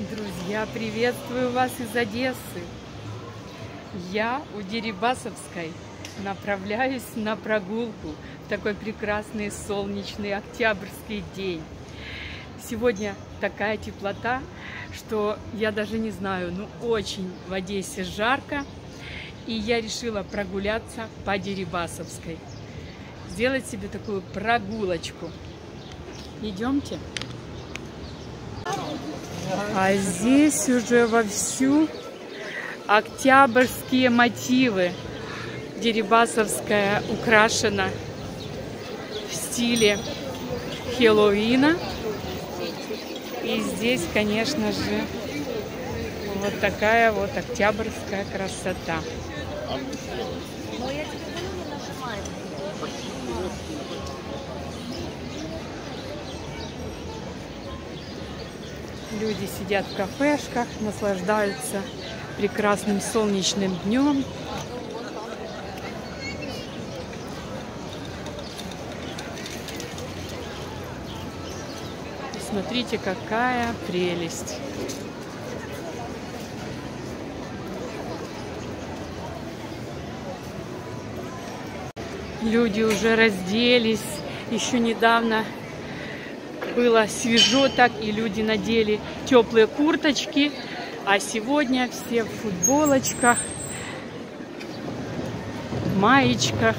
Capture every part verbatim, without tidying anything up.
Друзья, приветствую вас из Одессы. Я у Дерибасовской направляюсь на прогулку в такой прекрасный солнечный октябрьский день. Сегодня такая теплота, что я даже не знаю, ну очень в Одессе жарко. И я решила прогуляться по Дерибасовской. Сделать себе такую прогулочку. Идемте. А здесь уже вовсю октябрьские мотивы. Дерибасовская украшена в стиле Хэллоуина. И здесь, конечно же, вот такая вот октябрьская красота. Люди сидят в кафешках, наслаждаются прекрасным солнечным днем. Смотрите, какая прелесть! Люди уже разделись, еще недавно было свежо так, и люди надели теплые курточки, а сегодня все в футболочках, маечках.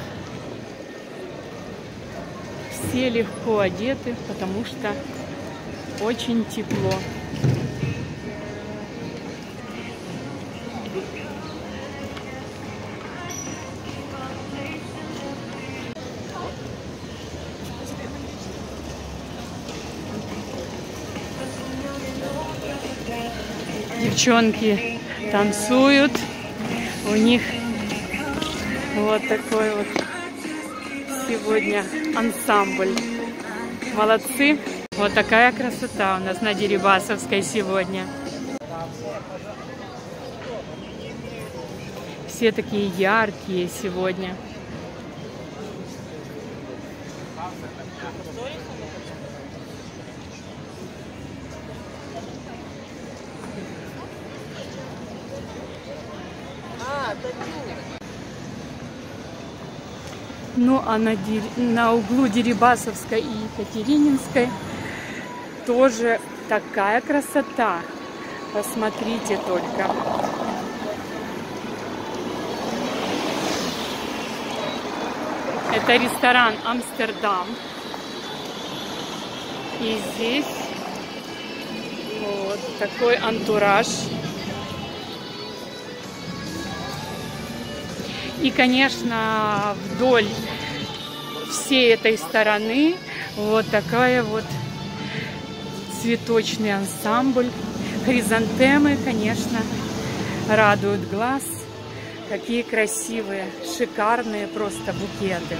Все легко одеты, потому что очень тепло. Девчонки танцуют, у них вот такой вот сегодня ансамбль. Молодцы! Вот такая красота у нас на Дерибасовской сегодня. Все такие яркие сегодня. Ну а на, Дер... на углу Дерибасовской и Екатерининской тоже такая красота. Посмотрите только. Это ресторан Амстердам. И здесь вот такой антураж. И, конечно, вдоль всей этой стороны вот такая вот цветочный ансамбль. Хризантемы, конечно, радуют глаз. Какие красивые, шикарные просто букеты.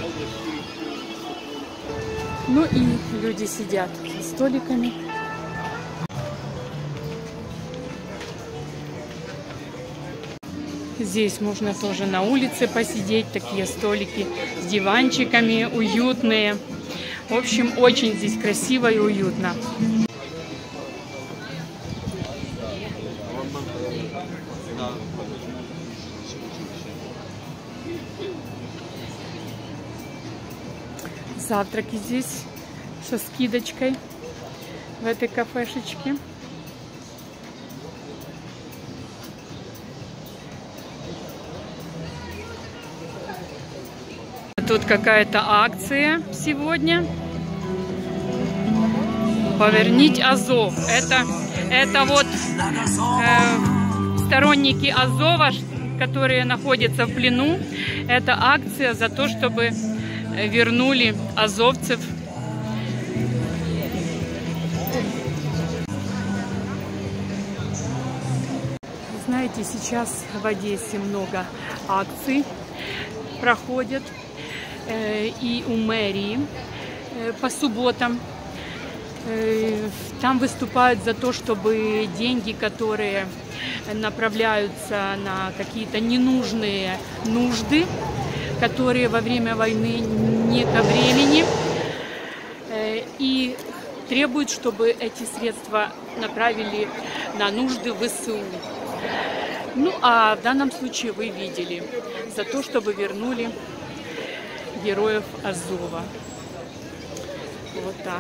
Ну и люди сидят за столиками. Здесь можно тоже на улице посидеть, такие столики с диванчиками, уютные. В общем, очень здесь красиво и уютно. Завтраки здесь со скидочкой в этой кафешечке. Тут какая-то акция сегодня. Повернить Азов. Это, это вот э, сторонники Азова, которые находятся в плену. Это акция за то, чтобы вернули азовцев. Знаете, сейчас в Одессе много акций проходят. И у мэрии по субботам. Там выступают за то, чтобы деньги, которые направляются на какие-то ненужные нужды, которые во время войны не ко времени, и требуют, чтобы эти средства направили на нужды ВСУ. Ну, а в данном случае вы видели, за то, чтобы вернули героев Азова. Вот так.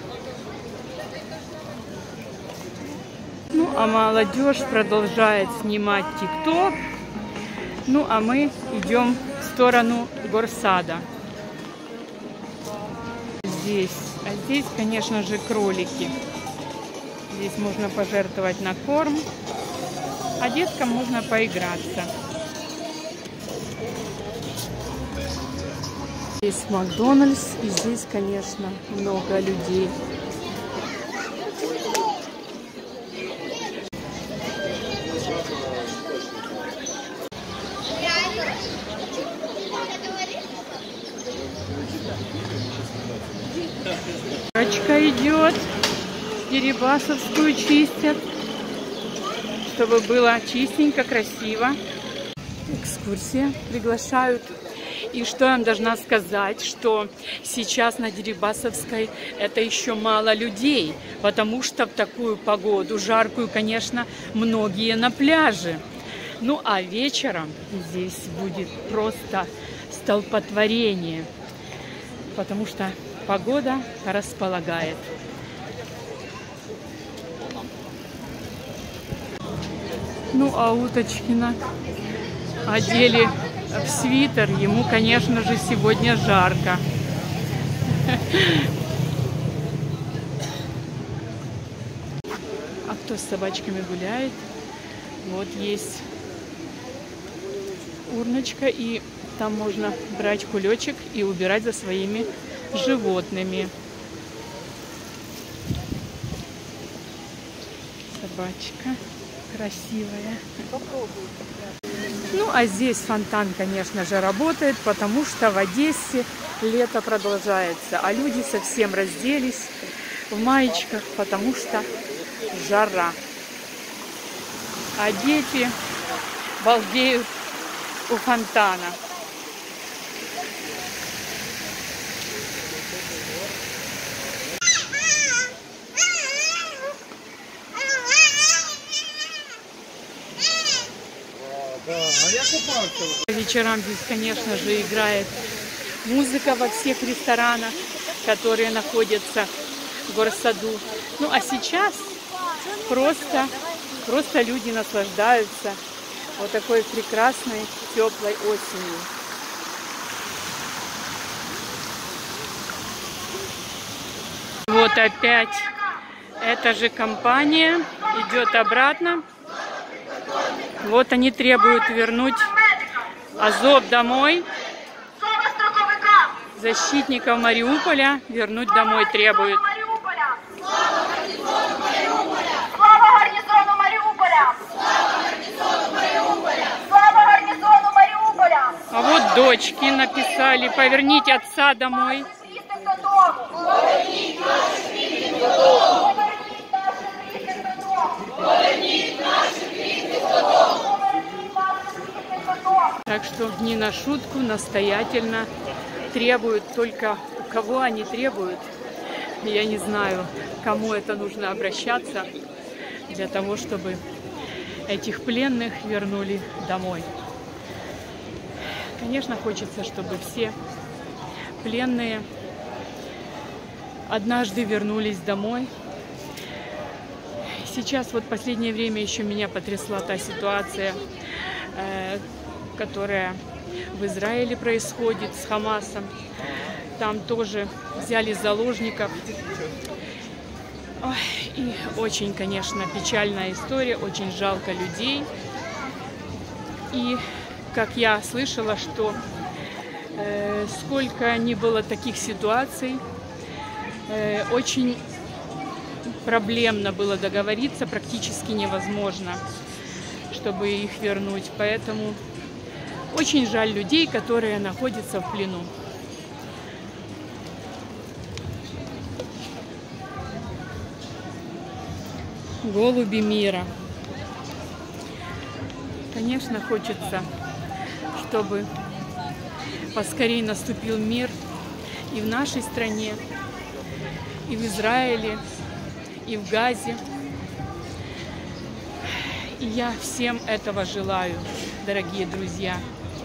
Ну, а молодежь продолжает снимать ТикТок. Ну, а мы идем в сторону Горсада. Здесь, а здесь, конечно же, кролики. Здесь можно пожертвовать на корм, а деткам можно поиграться. Здесь Макдональдс, и здесь, конечно, много людей. Рачка идет, Дерибасовскую чистят, чтобы было чистенько, красиво. Экскурсия приглашают. И что я вам должна сказать, что сейчас на Дерибасовской это еще мало людей, потому что в такую погоду, жаркую, конечно, многие на пляже. Ну а вечером здесь будет просто столпотворение, потому что погода располагает. Ну а Уточкина одели в свитер, ему, конечно же, сегодня жарко. А кто с собачками гуляет? Вот есть урночка, и там можно брать кулечек и убирать за своими животными. Собачка красивая. Попробуй. Ну, а здесь фонтан, конечно же, работает, потому что в Одессе лето продолжается, а люди совсем разделись в маечках, потому что жара. А дети балдеют у фонтана. По вечерам здесь, конечно же, играет музыка во всех ресторанах, которые находятся в Горсаду. Ну, а сейчас просто, просто люди наслаждаются вот такой прекрасной, теплой осенью. Вот опять эта же компания идет обратно. Вот они требуют вернуть Азов домой. Защитников Мариуполя вернуть домой требуют. Слава гарнизону Мариуполя! Слава гарнизону Мариуполя! А вот дочки написали: поверните отца домой. Поверніть наших рідних додому! Поверніть наших рідних додому! Так что не на шутку, настоятельно требуют. Только у кого они требуют, я не знаю, кому это нужно обращаться для того, чтобы этих пленных вернули домой. Конечно, хочется, чтобы все пленные однажды вернулись домой. Сейчас вот в последнее время еще меня потрясла та ситуация, э, которая в Израиле происходит с Хамасом. Там тоже взяли заложников. Ой, и очень, конечно, печальная история, очень жалко людей. И как я слышала, что э, сколько ни было таких ситуаций, э, очень проблемно было договориться, практически невозможно, чтобы их вернуть. Поэтому очень жаль людей, которые находятся в плену. Голуби мира. Конечно, хочется, чтобы поскорее наступил мир и в нашей стране, и в Израиле, и в Газе. И я всем этого желаю, дорогие друзья.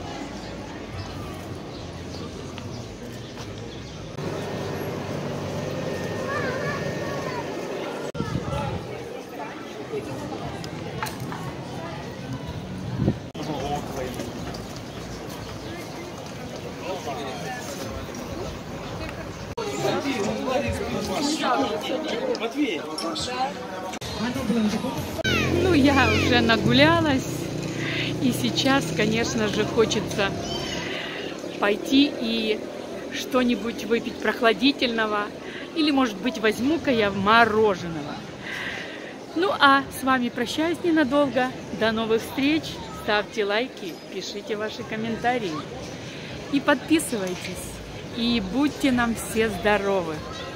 Ну, я уже нагулялась, и сейчас, конечно же, хочется пойти и что-нибудь выпить прохладительного, или, может быть, возьму-ка я мороженого. Ну, а с вами прощаюсь ненадолго. До новых встреч. Ставьте лайки, пишите ваши комментарии и подписывайтесь. И будьте нам все здоровы!